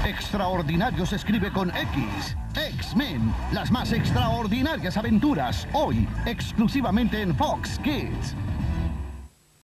Extraordinario se escribe con X. X-Men, las más extraordinarias aventuras. Hoy, exclusivamente en Fox Kids.